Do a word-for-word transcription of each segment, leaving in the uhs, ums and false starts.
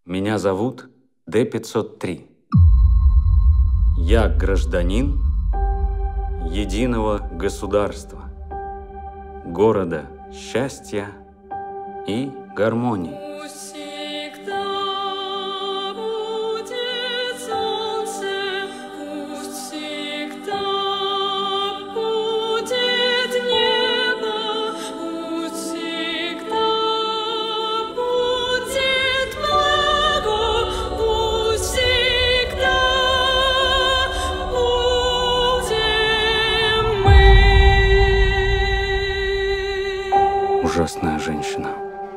Меня зовут Д пятьсот три. Я гражданин единого государства, города счастья и гармонии. Ужасная женщина.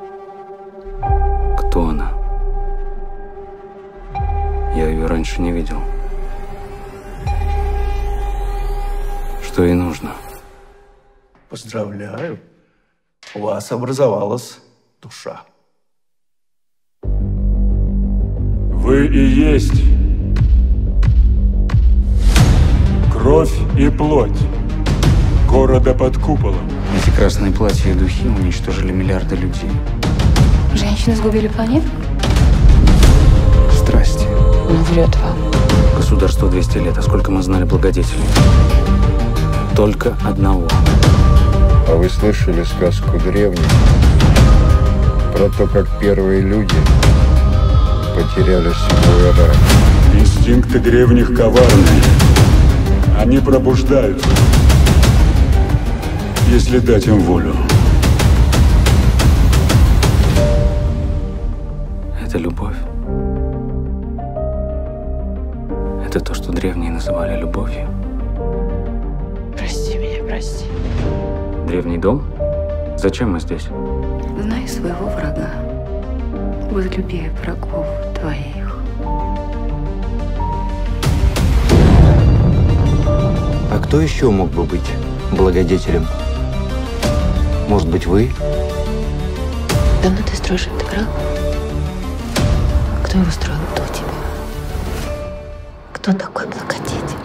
Кто она? Я ее раньше не видел. Что ей нужно? Поздравляю. У вас образовалась душа. Вы и есть кровь и плоть города под куполом. Эти красные платья и духи уничтожили миллиарды людей. Женщины сгубили планету? Страсти. Он врет вам. Государству двести лет, а сколько мы знали благодетелей? Только одного. А вы слышали сказку древних про то, как первые люди потеряли свой рай? Инстинкты древних коварны. Они пробуждаются, если дать им волю. Это любовь. Это то, что древние называли любовью. Прости меня, прости. Древний дом? Зачем мы здесь? Знай своего врага. Возлюби врагов твоих. А кто еще мог бы быть благодетелем? Может быть, вы? Давно ты строишь интеграл? Кто его строил до тебя? Кто такой благодетель?